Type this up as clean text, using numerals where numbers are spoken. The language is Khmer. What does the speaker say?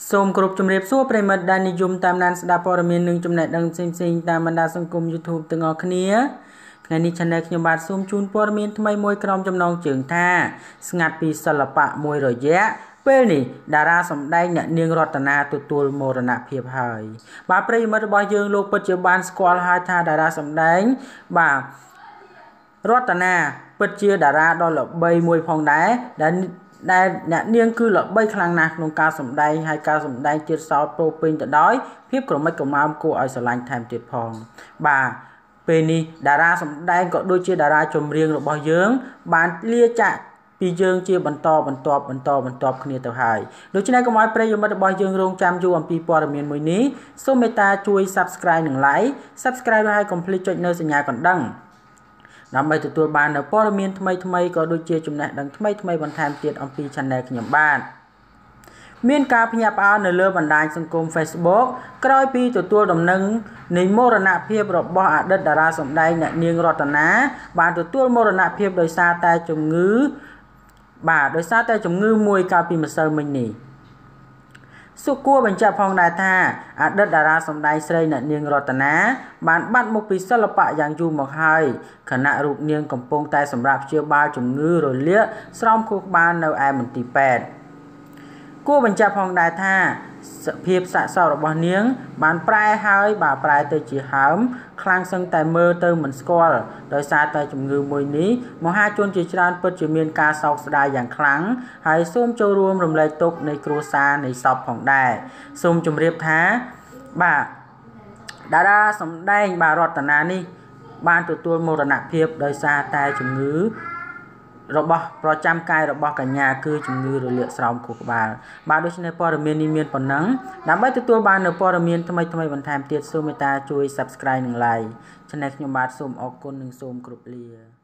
សូមគោរពជំរាបសួរប្រិមិត្តដែលនិយមតាមដានស្ដាប់ព័ត៌មាននិងចំណេះដឹងផ្សេងៗតាមបណ្ដាសង្គម YouTube ទាំងអស់គ្នាថ្ងៃនេះ Channel ខ្ញុំបាទសូមជូនព័ត៌មានថ្មីមួយក្រុមចំណងជើងថាស្ងាត់ពីសិល្បៈមួយរយៈពេលនេះតារាសម្ដែងអ្នកនាងរតនាទទួលមរណភាពហើយបាទប្រិមិត្តរបស់យើងលោកពិតជាបានស្គាល់ហើយថាតារាសម្ដែងបាទរតនាពិតជាតារាដ៏ល្បីមួយផងដែរដែលអ្នកនាងគឺល្បីខ្លាំងណាស់ក្នុងការសម្ដែងហើយការសម្ដែងទៀតសោតពោពេញទៅដោយភាពក្រមិចក្រម៉ាមគួរឲ្យស្រឡាញ់ថែមទៀតផងបាទពេលនេះតារាសម្ដែងក៏ដូចជាតារាចម្រៀងរបស់យើងបានលាចាកពីយើងជាបន្តគ្នាទៅហើយដូច្នេះកុំឲ្យប្រិយមិត្តរបស់យើងរងចាំយូរអំពីព័ត៌មានមួយនេះសូមមេត្តាជួយ Subscribe និង Like Subscribe ហើយកុំភ្លេចចុចនៅសញ្ញាកណ្ដឹងដើម្បីទទួលបាននូវព័ត៌មានថ្មីៗក៏ដូចជាចំណេះដឹងថ្មីៗបន្ថែមទៀតអំពី Channel ខ្ញុំបាទមានការភ្ញាក់ផ្អើលនៅលើបណ្ដាញសង្គម Facebook ក្រោយពីទទួលដំណឹងនៃមរណភាពរបស់អតីតតារាសម្ដែងអ្នកនាងរតនាបានទទួលមរណភាពដោយសារតែជំងឺមួយកាលពីម្សិលមិញនេះសុគួរបញ្ជាក់ផងដែរថាអតីតតារាសម្ដែងស្រីអ្នកនាងរតនាបានបាត់មុខពីសិល្បៈយ៉ាងយូរមកហើយខណៈរូបនាងកំពុងតែសម្រាប់ព្យាបាលជំងឺរលាកស្រោមខួរក្បាលនៅឯមន្ទីរពេទ្យគួរបញ្ជាក់ផងដែរថាសភាពសាកសពរបស់នាងបានប្រែទៅជាហើមខ្លាំងសឹងតែមើលទៅមិនស្គាល់ដោយសារតែជំងឺមួយនេះមហាជនជាច្រើនពិតជាមានការសោកស្ដាយយ៉ាងខ្លាំងហើយសូមចូលរួមរំលែកទុក្ខនៃគ្រួសារនៃសពផងដែរសូមជម្រាបថាបាទតារាសម្ដែងរតនានេះបានទទួលមរណភាពដោយសារតែជំងឺរបស់ប្រចាំកាយរបស់កញ្ញាគឺជំងឺរលាកស្រោមខួរក្បាលបាទដូច្នេះព័ត៌មាននេះមានប៉ុណ្ណឹងដើម្បីទទួលបាននូវព័ត៌មានថ្មីៗបន្ថែមទៀតសូមមេត្តាជួយ Subscribe និង Like Channel ខ្ញុំបាទសូមអរគុណនិងសូមគោរពលា